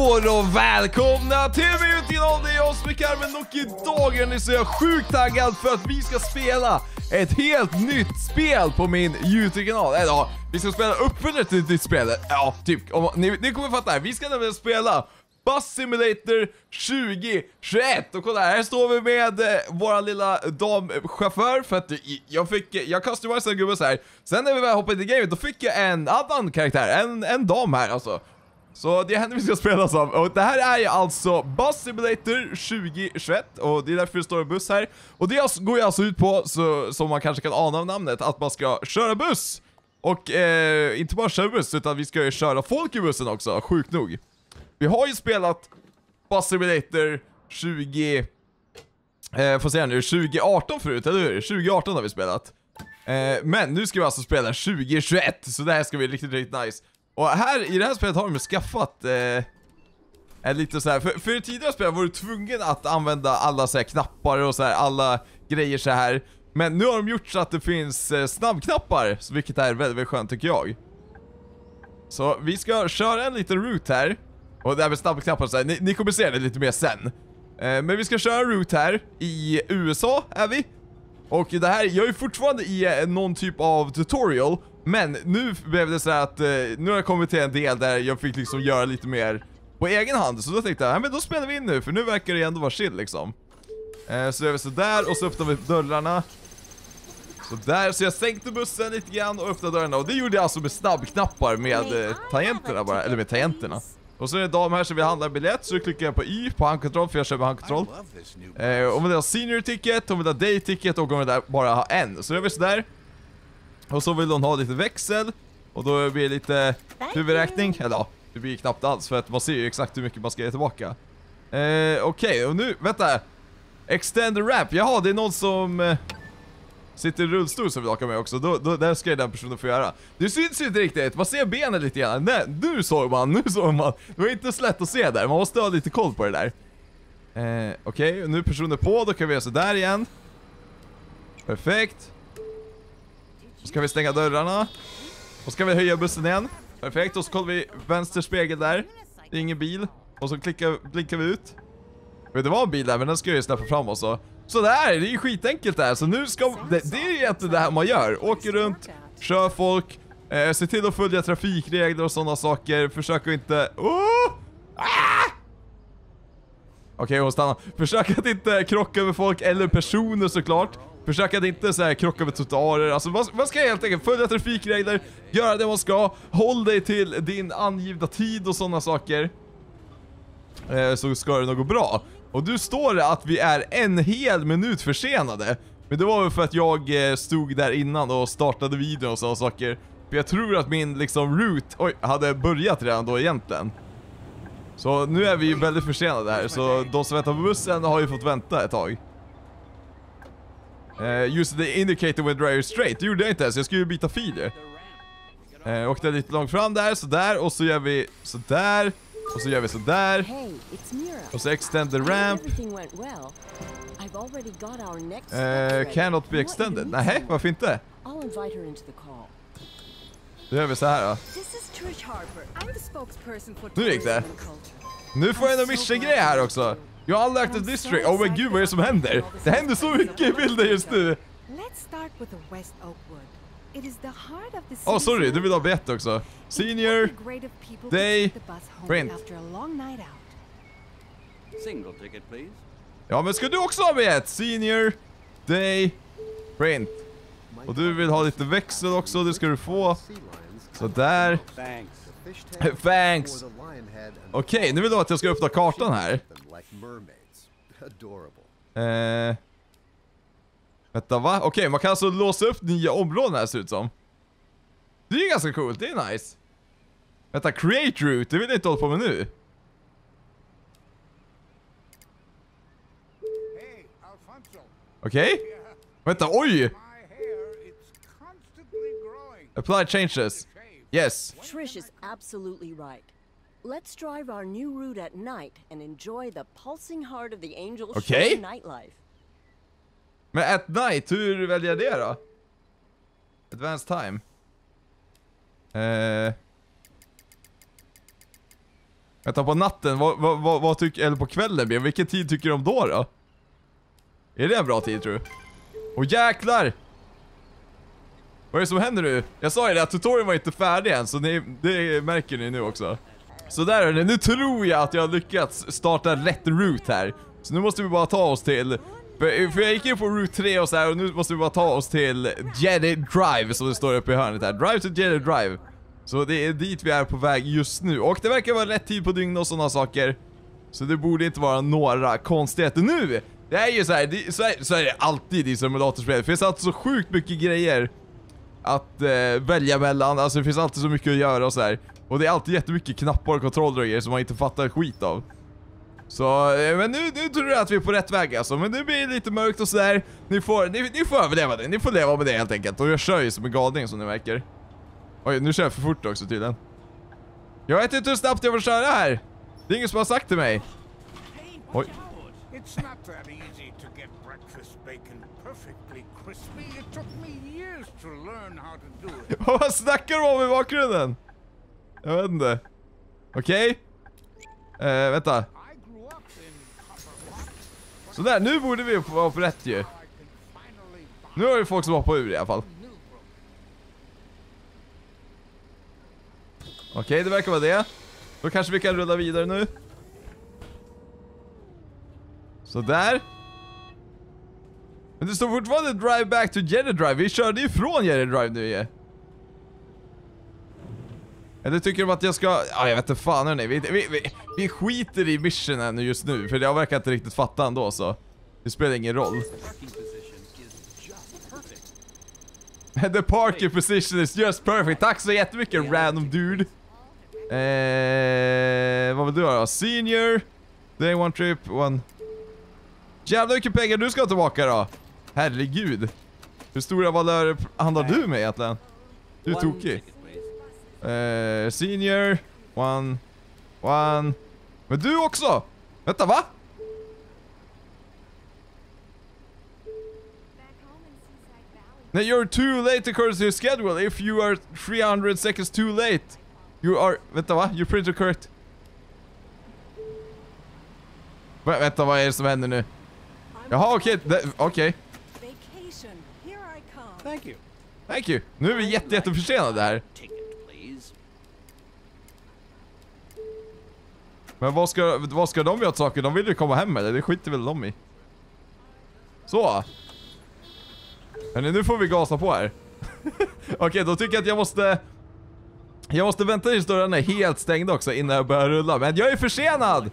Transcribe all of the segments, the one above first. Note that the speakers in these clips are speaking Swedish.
Hallå och välkomna till YouTube-kanalen, det är jag som är Carmen och idag är ni så jag sjukt taggad för att vi ska spela ett helt nytt spel på min YouTube-kanal. Ja, vi ska spela uppföljare till ditt spel. Ja, typ, ni kommer fatta här. Vi ska nämligen spela Bus Simulator 2021. Och kolla här står vi med våra lilla damchaufför. För att jag customisade gubben så här. Sen när vi väl hoppade i gamet då fick jag en annan karaktär, en dam här alltså. Så det är henne vi ska spela som. Och det här är ju alltså Bus Simulator 2021. Och det är därför det står en buss här. Och det går ju alltså ut på, så, som man kanske kan ana av namnet, att man ska köra buss. Och inte bara köra buss, utan vi ska ju köra folk i bussen också, sjukt nog. Vi har ju spelat Bus Simulator 2018 förut, eller hur? 2018 har vi spelat. Men nu ska vi alltså spela 2021. Så det här ska bli riktigt, riktigt nice. Och här i det här spelet har de skaffat lite så här, för i tidigare spel var du tvungen att använda alla så här knappar och så här, alla grejer så här. Men nu har de gjort så att det finns snabbknappar, så vilket är väldigt, väldigt skönt tycker jag. Så vi ska köra en liten route här. Och det här med snabbknappar så här, ni kommer se det lite mer sen. Men vi ska köra en route här i USA är vi. Och det här, jag är fortfarande i någon typ av tutorial. Men nu blev det så här att nu har jag kommit till en del där jag fick liksom göra lite mer på egen hand. Så då tänkte jag, men då spelar vi in nu, för nu verkar det ändå vara chill liksom. Så gör vi så där och så öppnar vi dörrarna. Så där, så jag sänkte bussen lite grann och öppnade dörrarna. Och det gjorde jag alltså med snabbknappar med tangenterna bara, eller med tangenterna. Och så är det en dam här som vill handla en biljett, så då klickar jag på Y på handkontroll, för jag kör med handkontroll. Om vi vill ha senior ticket, om vi vill ha day ticket och om vi vill bara ha en. Så gör vi sådär. Och så vill hon ha lite växel. Och då blir det lite huvudräkning. Eller ja, det blir knappt alls, för att man ser ju exakt hur mycket man ska ge tillbaka. Okej, och nu, vänta. Extend the ramp, jaha, det är någon som sitter i rullstol som vill åka med också. Där ska den personen få göra. Det syns ju inte riktigt, man ser benen lite grann. Nej, nu såg man. Det var inte så lätt att se där, man måste ha lite koll på det där. Okej, och nu är personen på, då kan vi göra så där igen. Perfekt. Så ska vi stänga dörrarna. Och ska vi höja bussen igen. Perfekt, och så kollar vi vänster spegel där. Det är ingen bil. Och så blinkar vi ut. Det var en bil där, men den ska ju släppa fram oss. Så där, det är ju skitenkelt där. Så nu ska det är ju egentligen det här man gör. Åker runt, kör folk, se till att följa trafikregler och sådana saker. Försök att inte... Okej, hon stannar. Försök att inte krocka med folk eller personer såklart. Försök att inte så här krocka med trottoarer. Alltså vad ska jag helt enkelt följa trafikregler, göra det man ska, håll dig till din angivna tid och sådana saker. Så ska det nog gå bra. Och du står det att vi är en hel minut försenade. Men det var väl för att jag stod där innan och startade videon och sådana saker. För jag tror att min liksom route hade börjat redan då egentligen. Så nu är vi ju väldigt försenade här. Så de som väntar på bussen har ju fått vänta ett tag. Use the indicator when driver straight. Det gjorde jag inte ens, jag skulle ju byta fil. Åkte lite långt fram där, så där. Och så gör vi så där. Och så gör vi så där. Och så extend the ramp. Cannot be extended. Nej, varför inte? Då gör vi så här då. Nu gick det. Nu får jag en mission-grej här också. Jag har aldrig lagt ett district. Oh men gud, vad är det som händer? Det händer så mycket i bilden just nu. Sorry, du vill ha biljett också. Senior, day, print. Ja, men ska du också ha biljett? Senior, day, print. Och du vill ha lite växel också, det ska du få. Så där. Thanks. Okej, nu vill du att jag ska öppna kartan här. Vänta, va? Okej, man kan alltså låsa upp nya områden här, ser ut som. Det är ju ganska coolt, det är nice. Vänta, create route, det vill jag inte hålla på med nu. Okej? Vänta, oj! Apply changes. Yes. Trish is absolutely right. Let's drive our new route at night and enjoy the pulsing heart of the Angel Shore nightlife. Men at night, hur väljer jag det då? Advanced time. Vänta, på natten, vad tycker, eller på kvällen, vilken tid tycker du om då? Är det en bra tid, tror du? Åh jäklar! Vad är det som händer nu? Jag sa ju det att tutorialen var inte färdig än, så det märker ni nu också. Så där är det, nu tror jag att jag har lyckats starta rätt route här. Så nu måste vi bara ta oss till... För jag gick in på route 3 och så här, och nu måste vi bara ta oss till Jedi Drive, som det står uppe i hörnet här. Drive to Jedi Drive. Så det är dit vi är på väg just nu. Och det verkar vara rätt tid på dygnet och sådana saker. Så det borde inte vara några konstigheter nu. Det är ju så här, så är det alltid i simulatorspel. Det finns alltid så sjukt mycket grejer att välja mellan. Alltså det finns alltid så mycket att göra och så här. Och det är alltid jättemycket knappar och kontroller och grejer som man inte fattar skit av. Så, men nu tror jag att vi är på rätt väg alltså. Men nu blir det lite mörkt och sådär. Ni får överleva det, ni får leva med det helt enkelt. Och jag kör ju som en galning som ni märker. Oj, nu kör jag för fort också tydligen. Jag vet inte hur snabbt jag får köra här. Det är ingen som har sagt till mig. Oj. It's not that easy to get breakfast bacon perfectly crispy. It took me years to learn how to do it. Vad snackar du om i bakgrunden? Jag vet inte. Okej. Vänta. Så där, nu borde vi vara på rätt ju. Nu har ju folk som hoppar ur i alla fall. Okej, det verkar vara det. Då kanske vi kan rulla vidare nu. Så där. Men det står fortfarande drive back to Jedi Drive. Vi körde ju från Jedi Drive nu ju. Eller tycker de att jag ska... Ja, jag vet inte fan hörni. Vi skiter i missionen just nu. För jag verkar inte riktigt fatta ändå så. Det spelar ingen roll. The parking position is just perfect. Tack så jättemycket random dude. Vad vill du ha då? Senior. Day one trip. One. Jävlar vilka pengar du ska ha tillbaka då. Herregud. Hur stora valörer handlar du med egentligen? Du är tokig. Senior. One. Men du också. Vänta, va? Now you're too late according to your schedule. If you are 300 seconds too late, you are... Vänta, va? Your printer correct. Vänta, vad är det som händer nu? Jaha, okej. Okej. Thank you. Nu är vi jätteförsenade här. Men vad ska de göra åt saker? De vill ju komma hem eller? Det skiter väl de i. Så. Hörrni, nu får vi gasa på här. Okej, då tycker jag att jag måste vänta tills dörren är helt stängd också innan jag börjar rulla. Men jag är försenad!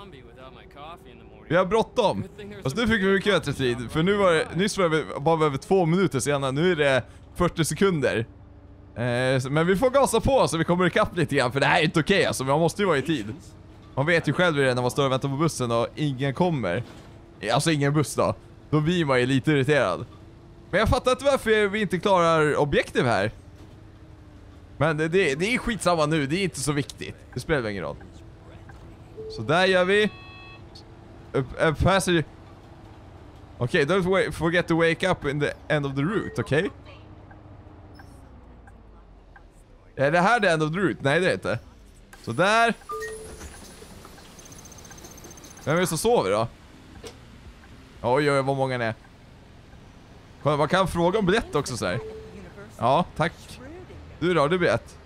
Vi har bråttom. Fast nu fick vi mycket bättre tid. För nyss var vi bara över 2 minuter senare. Nu är det 40 sekunder. Men vi får gasa på så vi kommer ikapp lite grann. För det här är inte okej alltså. Man måste ju vara i tid. Man vet ju själv hur det är när man står och väntar på bussen och ingen kommer. Alltså ingen buss då. Då blir man ju lite irriterad. Men jag fattar inte varför vi inte klarar objektiv här. Men det är skitsamma nu. Det är inte så viktigt. Det spelar ingen roll. Så där gör vi. Passage. Okej, don't forget to wake up in the end of the route, okej? Är det här the end of the route? Nej, det är inte. Så där. Vem är det som sover då? Oj, vad många ni är. Man kan fråga om biljett också så här. Ja, tack. Du då, du biljett.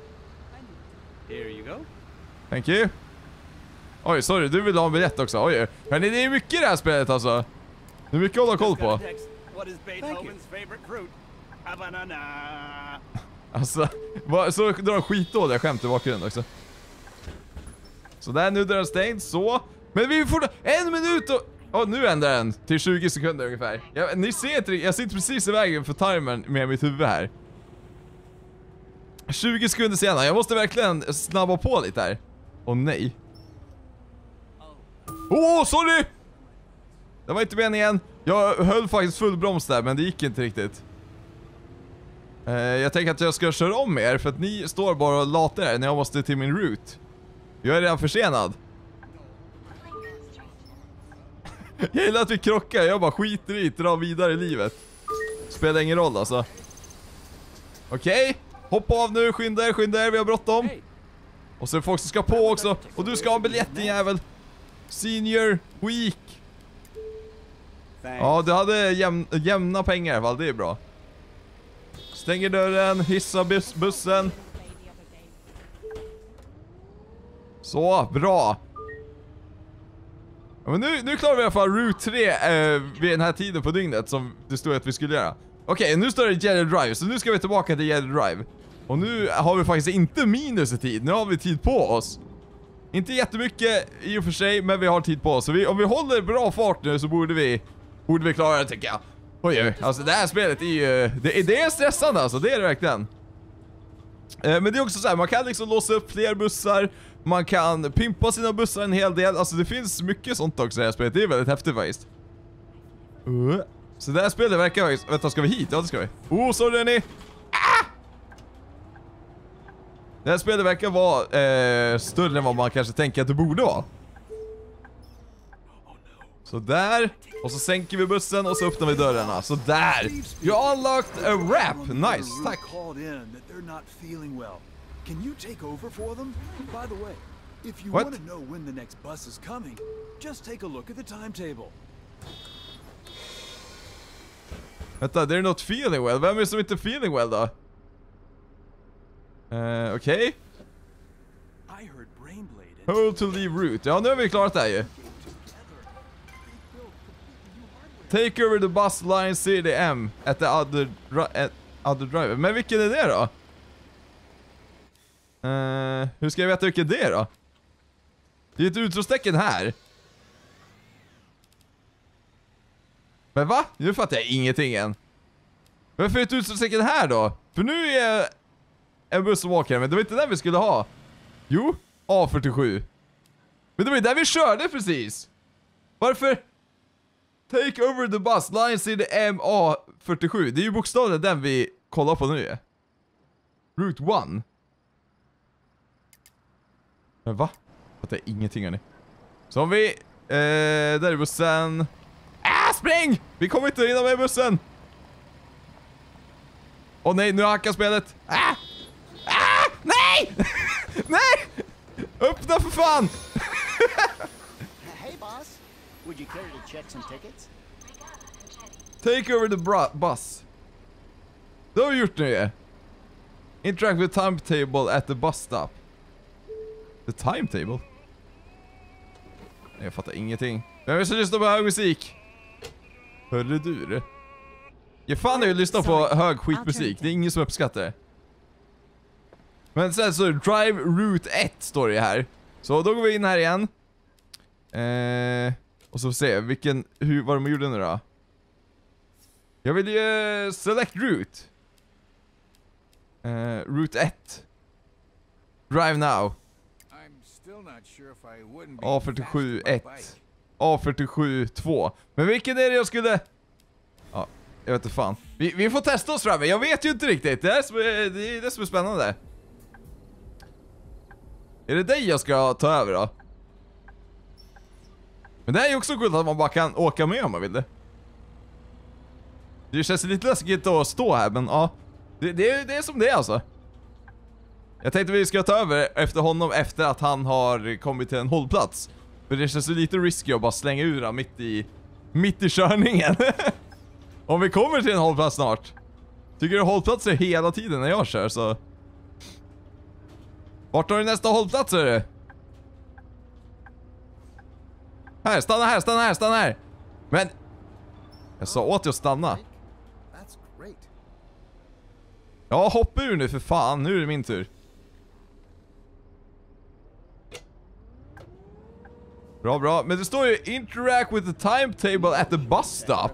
Thank you. Oj, sorry, du vill ha en biljett också. Oj, men det är mycket i det här spelet alltså. Det är mycket att hålla koll på. Alltså, så drar skitdåliga skämt i bakgrunden också. Så där, nu är den stängd, så. Men vi får 1 minut och... nu ändrar den till 20 sekunder ungefär. Ni ser inte, jag sitter precis i vägen för timern med mitt huvud här. 20 sekunder senare, jag måste verkligen snabba på lite här. Åh nej. Sorry! Det var inte meningen. Jag höll faktiskt full broms där, men det gick inte riktigt. Jag tänker att jag ska köra om er, för att ni står bara och latar här när jag måste till min route. Jag är redan försenad. Jag gillar att vi krockar, jag bara skiter i, drar vidare i livet. Spelar ingen roll alltså. Okej, hoppa av nu, skynda er, vi har bråttom. Och så är det folk som ska på också. Och du ska ha biljetten, jävel. Senior week. Ja, du hade jämna pengar i alla fall, det är bra. Stänger dörren, hissa bussen. Så, bra. Ja, men nu klarar vi i alla fall Route 3 vid den här tiden på dygnet som det stod att vi skulle göra. Okej, nu står det Jeddah Drive, så nu ska vi tillbaka till Jeddah Drive. Och nu har vi faktiskt inte minus i tid, nu har vi tid på oss. Inte jättemycket i och för sig, men vi har tid på oss. Så om vi håller bra fart nu så borde vi klara det, tycker jag. Oj, alltså det här spelet är ju... Det är stressande alltså, det är det verkligen. Men det är också så här, man kan liksom låsa upp fler bussar. Man kan pimpa sina bussar en hel del. Alltså det finns mycket sånt också i det här spelet. Det är väldigt häftigt faktiskt. Så det här spelet verkar faktiskt... Vänta, ska vi hit? Ja, det ska vi. Sorry Denny! Det här spelet verkar vara större än vad man kanske tänker att det borde vara. Så där. Och så sänker vi bussen och så öppnar vi dörrarna. Så där. You unlocked a wrap. Nice, tack. Can you take over for them? By the way, if you What? want to know when the next bus is coming, just take a look at the timetable. Vänta, they're not feeling well. Vem är som inte feeling well då? Okej. I heard Brainblade. Hold to leave route. Ja, nu har vi klarat det här ju. Take over the bus line CDM at the other driver. Men vilken är det då? Hur ska jag veta vilken det är då? Det är ett utropstecken här. Men va? Nu fattar jag ingenting än. Varför är ett utropstecken här då? För nu är en buss som åker, men det var inte den vi skulle ha. Jo, A47. Men det var ju där vi körde precis. Varför? Take over the bus line CDM A47. Det är ju bokstavligen den vi kollar på nu. Route 1. Men va? Fattar jag ingenting hörni. Så om vi... där är bussen. Spring! Vi kommer inte in med bussen. Åh nej, nu hackar spelet. Nej! Nej! Öppna för fan! Hey boss, would you care to check some tickets? Take over the bus. Det har vi gjort nu. Interact with timetable at the bus stop. The timetable? Jag fattar ingenting. Men vi ska lyssna på hög musik. Hörde du det? Jag fan är ju lyssna på hög skitmusik. Det är ingen som uppskattar det. Men sen så Drive Route 1 står det här. Så då går vi in här igen. Och så får vi se vad de gjorde nu då. Jag vill ju select route. Route 1. Drive now. A47 1. A47 2. Men vilken är det jag skulle... Ja, jag vet inte fan. Vi får testa oss framme. Jag vet ju inte riktigt. Det är det som är spännande. Är det dig jag ska ta över då? Men det är ju också coolt att man bara kan åka med om man vill det. Det känns lite läskigt att stå här, men ja. Det är som det är alltså. Jag tänkte vi ska ta över efter honom efter att han har kommit till en hållplats. För det känns lite risky att bara slänga ur han mitt i körningen. Om vi kommer till en hållplats snart. Tycker du hållplatser hela tiden när jag kör så... Vart har du nästa hållplats är det? Här, stanna här. Men... Jag sa åt dig att stanna. Ja, hoppa ur nu för fan. Nu är det min tur. Bra. Men det står ju interact with the timetable at the bus stop.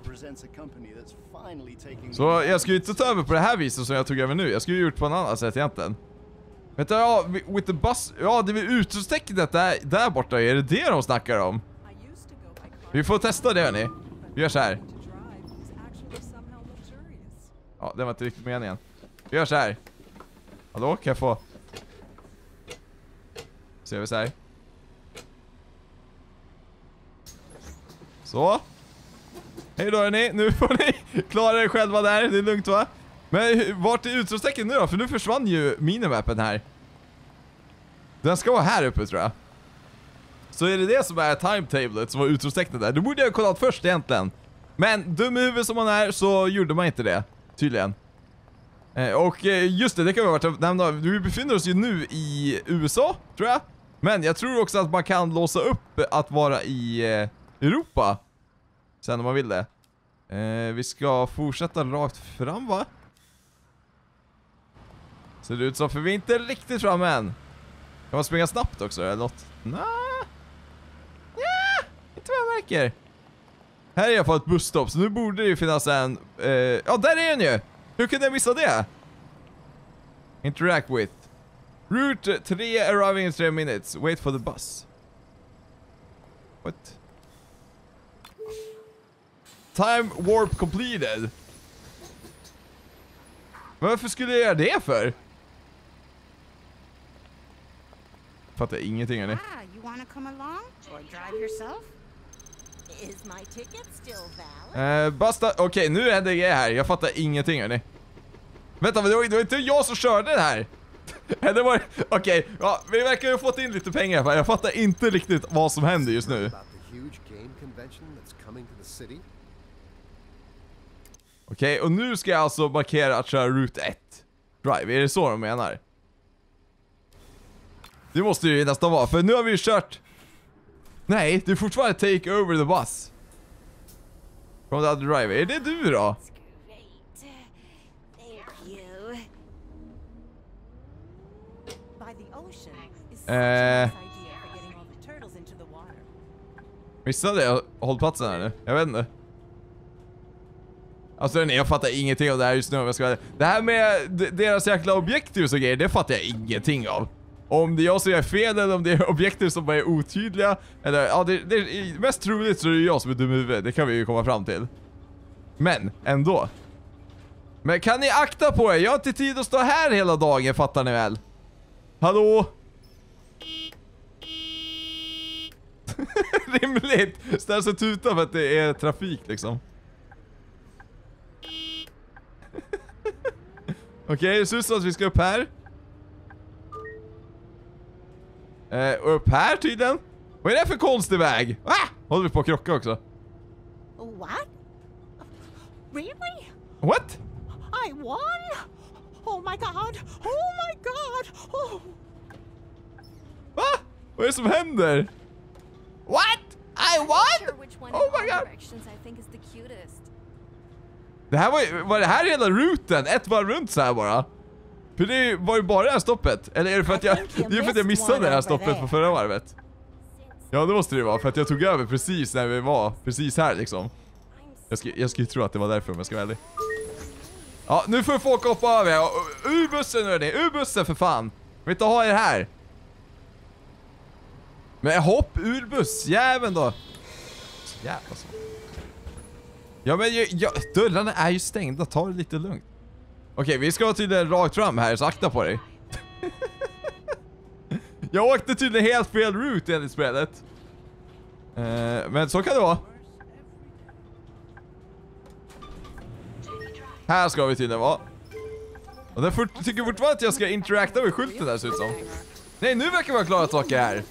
Så jag ska ju inte ta över på det här viset som jag tog över nu. Jag skulle ju gjort på en annan sätt egentligen. Vänta, ja, with the bus... Ja, det är väl utropstecknet där borta. Är det de snackar om? Vi får testa det, hörni. Vi gör så här. Ja, det var inte riktigt meningen. Vi gör så här. Hallå, kan jag få... Ser vi så här. Så. Hej då hörni, nu får ni klara er själva där, det är lugnt va? Men vart är utropstecken nu då? För nu försvann ju minimappen här. Den ska vara här uppe tror jag. Så är det som är timetablet som var utropstecknet där. Det borde jag ha kollat först egentligen. Men dum i huvudet som man är så gjorde man inte det. Tydligen. Och just det kan vi ha varit nämna. Vi befinner oss ju nu i USA, tror jag. Men jag tror också att man kan låsa upp att vara i Europa. Sen om man vill det. Vi ska fortsätta rakt fram, va? Ser det ut som, för vi är inte riktigt fram än. Kan man springa snabbt också eller något? Nej. Ja, inte vad jag märker. Här är i alla fall ett busstopp, så nu borde det ju finnas en... ja, där är den ju! Hur kunde jag missa det? Interact with. Route 3 arriving in 3 minutes. Wait for the bus. What? Time warp completed. Varför skulle jag göra det för? Fattar ingenting hörni. You wanna come along or drive yourself? Is my ticket still valid? Basta, okej, nu är det här. Jag fattar ingenting hörni. Vänta, men det var inte jag som körde det här. Det var, okej, ja, vi verkar ju ha fått in lite pengar för jag fattar inte riktigt vad som händer just nu. Okej, och nu ska jag alltså markera att köra Route 1 Drive, är det så de menar? Det måste ju nästan vara, för nu har vi ju kört. Nej, det är fortfarande take over the bus from the other driver. Är det du då? Missade jag hållplatsen här nu? Jag vet inte. Alltså jag fattar ingenting av det här just nu om jag ska... Det här med deras jäkla objektiv och så grejer, det fattar jag ingenting av. Om det är jag som gör fel eller om det är objektiv som bara är otydliga. Eller ja, det är mest troligt så är det jag som är dum i huvudet. Det kan vi ju komma fram till. Men ändå. Men kan ni akta på er? Jag har inte tid att stå här hela dagen, fattar ni väl? Hallå? Rimligt. Ställs och tuta för att det är trafik liksom. Okej, det ser ut som att vi ska upp här. Upp här tydligen. Vad är det för konstig väg? Håller vi på att krocka också? What? Really? What? I won? Oh my god! Oh my god! Oh. Va? Vad är det som händer? What? I won? Oh my god! Det här var det här hela ruten? Ett var runt så här bara. För det var ju bara det här stoppet. Eller är det för att jag missade det här stoppet på förra varvet? Ja, det måste det vara. För att jag tog över precis när vi var precis här liksom. Jag skulle tro att det var därför om jag ska vara ärlig. Ja, nu får folk hoppa över. Ur bussen nu är det. Ur bussen för fan. Vi vill inte ha er här. Men hopp ur bussjäveln då. Så jävla så. Ja men dörrarna är ju stängda. Ta det lite lugnt. Okej, vi ska tydligen rakt fram här, så akta på dig. Jag åkte tydligen helt fel route enligt spelet. Men så kan det vara. Här ska vi tydligen vara. Och den tycker fortfarande att jag ska interacta med skylten där, ser ut som. Nej, nu verkar vi ha klarat saker här.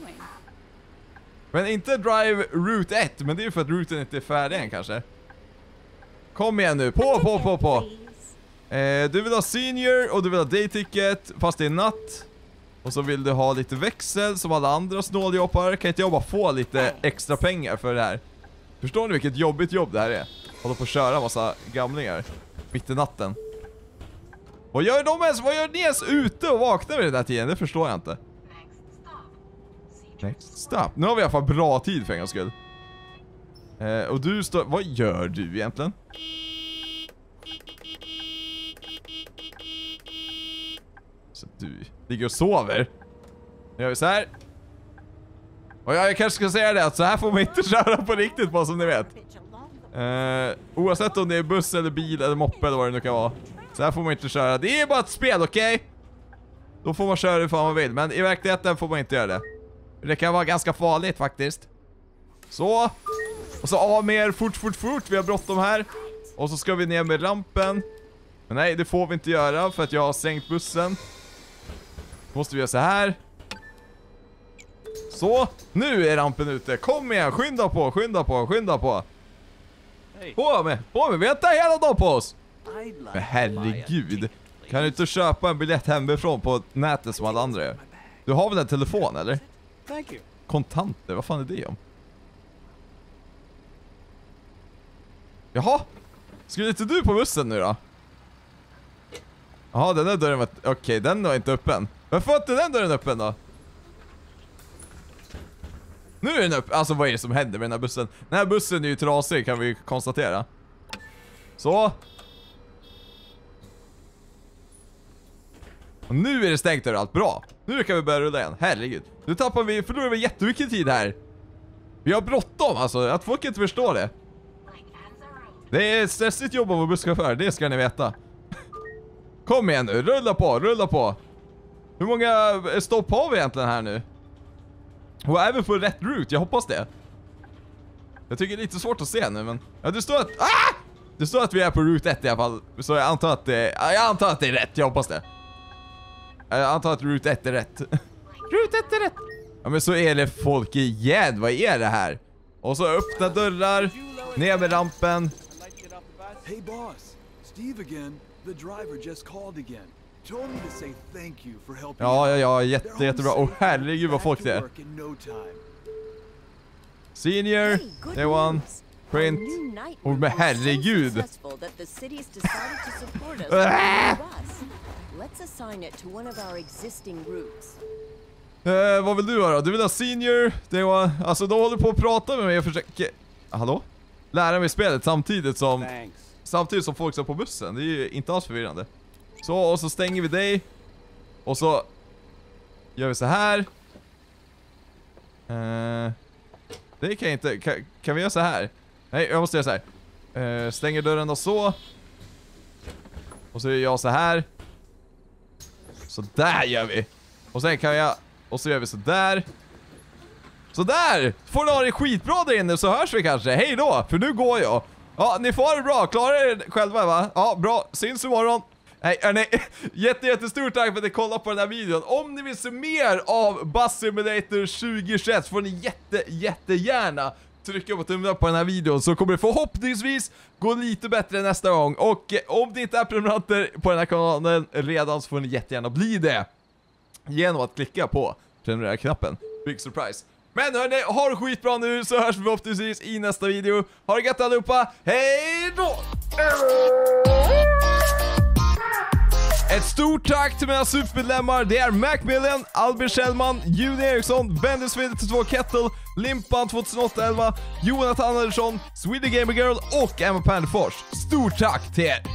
Men inte drive route 1, men det är ju för att routen inte är färdig än kanske. Kom igen nu, på. Du vill ha senior och du vill ha day ticket fast det är natt. Och så vill du ha lite växel som alla andra snåljobbar. Kan inte jag bara få lite extra pengar för det här? Förstår ni vilket jobbigt jobb det här är? Hålla på att köra massa gamlingar mitt i natten. Vad gör de ens? Vad gör ni ens ute och vaknar vid den här tiden? Det förstår jag inte. Next stop. Nu har vi i alla fall bra tid för en gångs skull. Och du står... Vad gör du egentligen? Så du ligger och sover. Nu gör vi så här. Och jag kanske ska säga det att så här får man inte köra på riktigt, bara som ni vet. Oavsett om det är buss eller bil eller moppe eller vad det nu kan vara. Så här får man inte köra. Det är bara ett spel, okej? Då får man köra hur fan man vill. Men i verkligheten får man inte göra det. Det kan vara ganska farligt faktiskt. Så. Och så av med er fort. Vi har bråttom här. Och så ska vi ner med rampen. Men nej, det får vi inte göra för att jag har sänkt bussen. Då måste vi göra så här. Så, nu är rampen ute. Kom igen, skynda på, skynda på, skynda på. På med, vänta hela dagen på oss. Men herregud, kan du inte köpa en biljett hemifrån på nätet som alla andra gör? Du har väl en telefon, eller? Kontanter, vad fan är det om? Jaha, skulle inte du på bussen nu då? Jaha, den där dörren var... Okej, den var inte öppen. Varför var inte den dörren öppen då? Nu är den öppen. Alltså vad är det som händer med den här bussen? Den här bussen är ju trasig, kan vi konstatera. Så. Och nu är det stängt överallt, bra. Nu kan vi börja rulla igen, herregud. Nu förlorar vi jättemycket tid här. Vi har bråttom, alltså, att folk inte förstår det. Det är ett stressigt jobb att vara busschaufför, det ska ni veta. Kom igen nu, rulla på, rulla på. Hur många stopp har vi egentligen här nu? Och även på rätt route, jag hoppas det. Jag tycker det är lite svårt att se nu, men... Ja, det står att... Ah! Det står att vi är på route 1 i alla fall. Så jag antar att det är rätt, jag hoppas det. Jag antar att route 1 är rätt. Route 1 är rätt! Ja, men så är det folk igen, vad är det här? Och så öppna dörrar, ner med rampen. Hey boss, Steve again. The driver just called again. Told me to say thank you for helping. Ja, jättebra. Och herregud vad folk det är. Senior, day one, print. Och med herregud. Let's assign it to one of our existing routes. Vad vill du göra? Du vill ha senior, day one. Alltså de håller på att prata med mig och försöker... Hallå? Lära mig spelet samtidigt som folk som på bussen. Det är ju inte alls förvirrande. Så, och så stänger vi dig. Och så gör vi så här. Det kan jag inte. Kan vi göra så här? Nej, jag måste göra så här. Stänger dörren då så. Och så gör jag så här. Så där gör vi. Och sen kan jag... Och så gör vi så där. Så där! Får ni ha det skitbra där inne så hörs vi kanske. Hej då, för nu går jag. Ja, ni får ha det bra. Klarar er själva, va? Ja, bra. Syns imorgon. Nej. Jättestort tack för att ni kollade på den här videon. Om ni vill se mer av Bus Simulator 2021 får ni jättegärna trycka på tummen upp på den här videon, så kommer det förhoppningsvis gå lite bättre nästa gång. Och om ni inte är prenumeranter på den här kanalen redan så får ni jättegärna bli det genom att klicka på prenumerera-knappen. Big surprise. Men hörni, ha det skitbra nu så hörs vi förhoppningsvis i nästa video. Ha det gött allihopa, hej då! Ett stort tack till mina supermedlemmar. Det är Macmillan, Albert Kjellman, Juni Eriksson, Bendis 22 Kettle, Limpan 2008-11, Jonathan Andersson, Swedish Gamer Girl och Emma Pandefors. Stort tack till er!